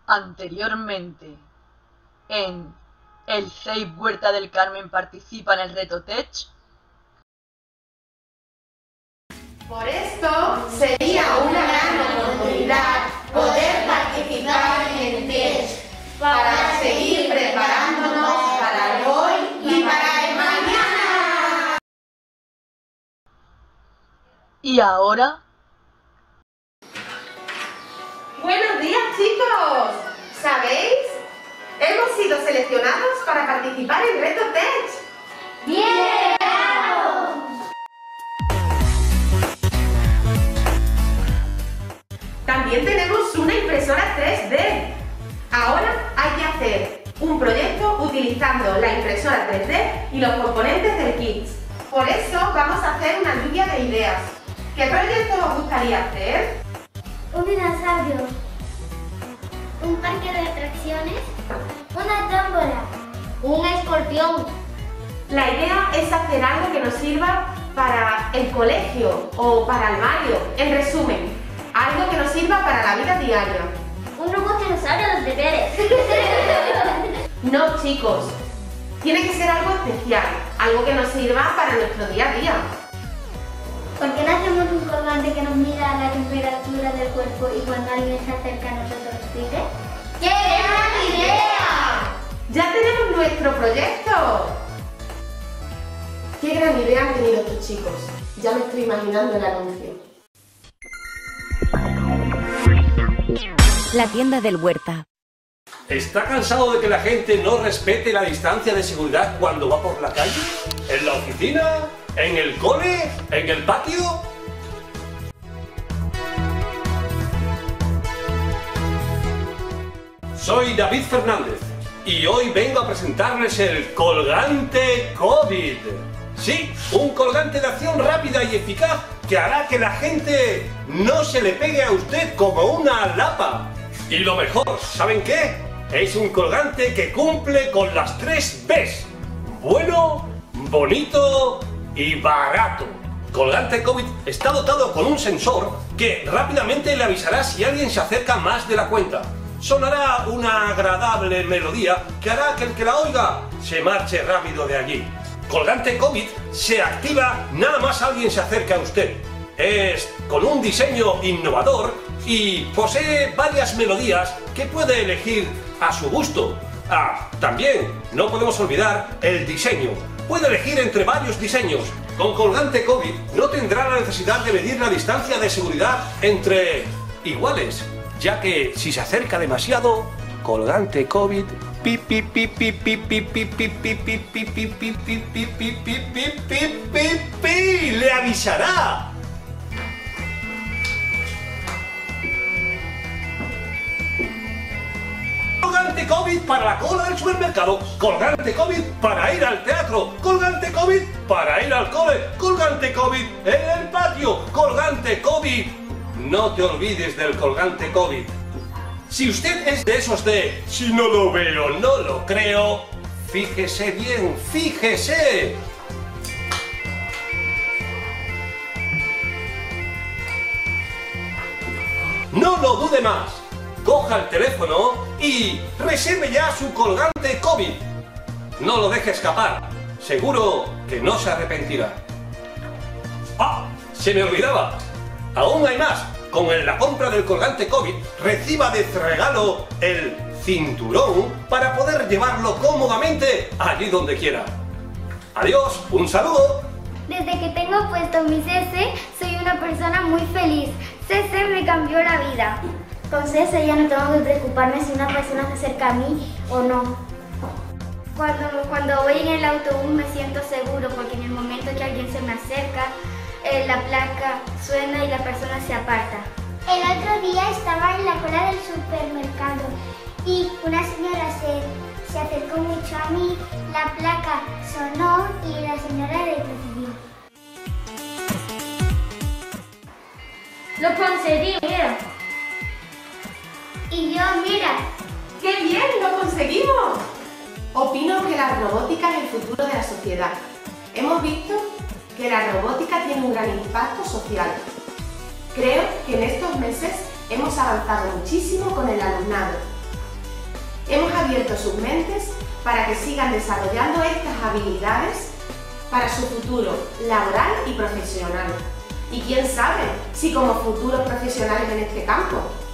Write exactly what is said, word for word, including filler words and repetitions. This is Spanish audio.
Anteriormente, en el C E I P Huerta del Carmen participa en el reto Tech. Por esto, sería una gran oportunidad poder participar en el Tech para seguir preparándonos para el hoy y para el mañana. ¿Y ahora? Buenos días, chicos. ¿Sabéis? Hemos sido seleccionados para participar en el reto Tech. ¡Bien! También tenemos una impresora tres D. Ahora hay que hacer un proyecto utilizando la impresora tres D y los componentes del kit. Por eso vamos a hacer una lluvia de ideas. ¿Qué proyecto os gustaría hacer? Un dinosaurio, un parque de atracciones, una tómbola, un escorpión. La idea es hacer algo que nos sirva para el colegio o para el barrio. En resumen, algo que nos sirva para la vida diaria. Un robot dinosaurio de los deberes. No, chicos. Tiene que ser algo especial, algo que nos sirva para nuestro día a día. ¿Por qué no hacemos un colgante que nos mida la temperatura del cuerpo y cuando alguien se acerca a nosotros pide? ¡Qué gran idea! ¡Ya tenemos nuestro proyecto! ¡Qué gran idea han tenido estos chicos! Ya me estoy imaginando el anuncio. La tienda del Huerta. ¿Está cansado de que la gente no respete la distancia de seguridad cuando va por la calle? ¿En la oficina? ¿En el cole? ¿En el patio? Soy David Fernández y hoy vengo a presentarles el colgante COVID. Sí, un colgante de acción rápida y eficaz que hará que la gente no se le pegue a usted como una lapa. Y lo mejor, ¿saben qué? Es un colgante que cumple con las tres Bs. Bueno, bonito y barato. Colgante COVID está dotado con un sensor que rápidamente le avisará si alguien se acerca más de la cuenta. Sonará una agradable melodía que hará que el que la oiga se marche rápido de allí. Colgante COVID se activa nada más alguien se acerca a usted. Es con un diseño innovador y posee varias melodías que puede elegir a su gusto. Ah, también no podemos olvidar el diseño. Puede elegir entre varios diseños. Con Colgante COVID no tendrá la necesidad de medir la distancia de seguridad entre iguales, ya que si se acerca demasiado, Colgante COVID pi pi pi pi pi pi pi pi pi pi pi pi pi pi pi pi pi pi le avisará. Colgante COVID para la cola del supermercado, Colgante COVID para ir al teatro, Colgante COVID para ir al cole, Colgante COVID en el patio, Colgante COVID. No te olvides del Colgante COVID. Si usted es de esos de si no lo veo, no lo creo, fíjese bien, fíjese. No lo dude más. Coja el teléfono y reserve ya su colgante COVID. No lo deje escapar. Seguro que no se arrepentirá. ¡Ah! Se me olvidaba. Aún hay más. Con la compra del colgante COVID, reciba de regalo el cinturón para poder llevarlo cómodamente allí donde quiera. Adiós, un saludo. Desde que tengo puesto mi C C, soy una persona muy feliz. C C me cambió la vida. Con C C ya no tengo que preocuparme si una persona se acerca a mí o no. Cuando, cuando voy en el autobús me siento seguro porque en el momento que alguien se me acerca, eh, la placa suena y la persona se aparta. El otro día estaba en la cola del supermercado y una señora se, se acercó mucho a mí, la placa sonó y la señora retrocedió. Lo conseguí, mira. Y yo, mira. ¡Qué bien! ¡Lo conseguimos! Opino que la robótica es el futuro de la sociedad. Hemos visto que la robótica tiene un gran impacto social. Creo que en estos meses hemos avanzado muchísimo con el alumnado. Hemos abierto sus mentes para que sigan desarrollando estas habilidades para su futuro laboral y profesional. Y quién sabe si como futuros profesionales en este campo